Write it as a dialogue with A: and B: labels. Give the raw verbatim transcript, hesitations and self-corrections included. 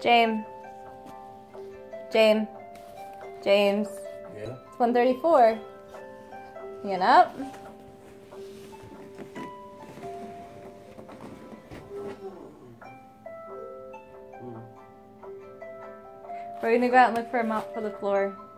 A: James. James. James.
B: Yeah?
A: It's one thirty-four. You getting up? We're gonna go out and look for a mop for the floor.